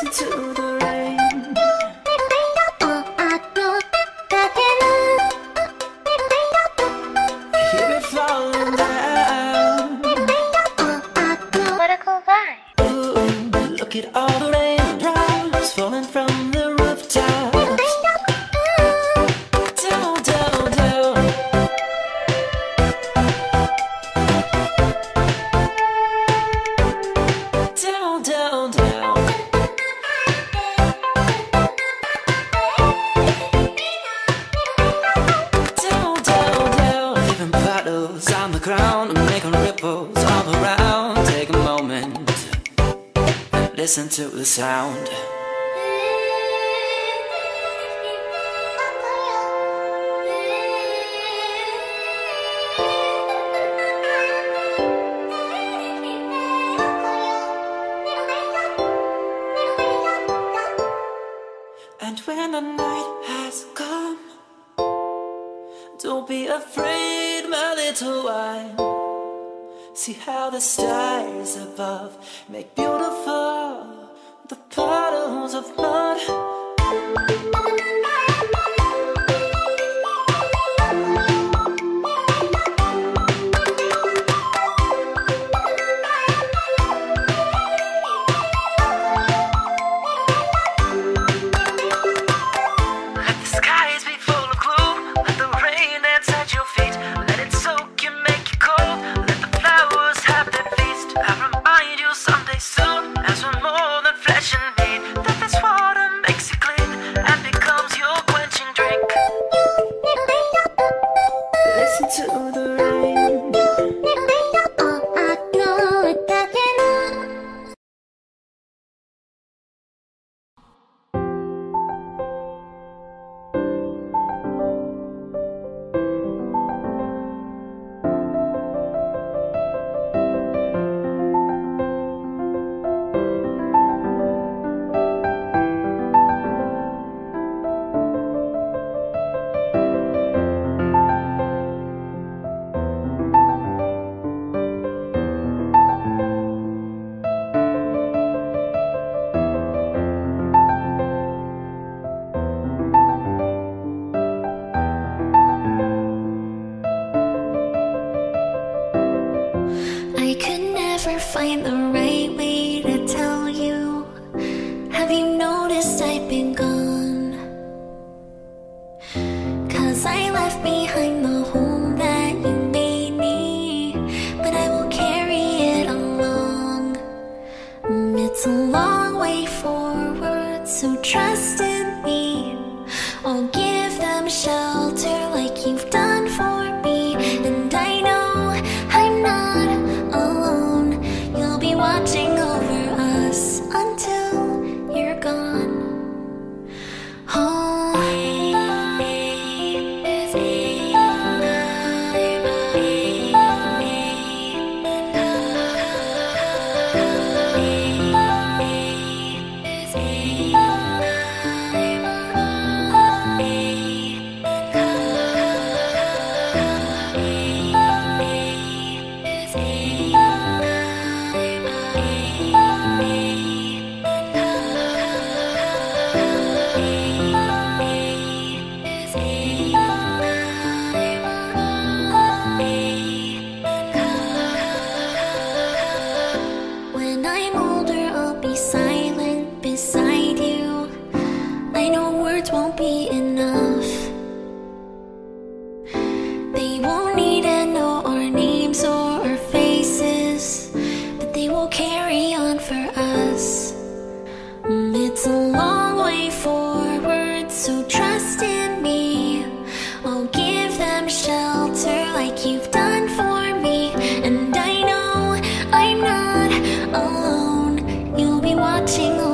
Listen to the rain. Hear it falling down. Political vibe. Ooh, look at all the raindrops falling from the rooftops. Down, down, down. Down, down, down. Down, down, down. Leaving puddles on the ground and making ripples all around. Take a moment and listen to the sound. And when the night has come, don't be afraid, my little one. See how the stars above make beautiful the puddles of mud. To the rain. I could never find the right way to tell you. Have you noticed I've been gone? 'Cause I left behind the home that you made me, but I will carry it along. It's a long way forward, so trust in me. I'll give them shelter like you've done for me. And I know I'm not alone. You'll be watching over us until you're gone. Home. When I'm older, I'll be silent beside you. I know words won't be enough. They won't need to know our names or our faces, but they will carry on for us. It's a long way forward, so trust in me. I'll give them shelter like you've done for me. And I know I'm not alone. You'll be watching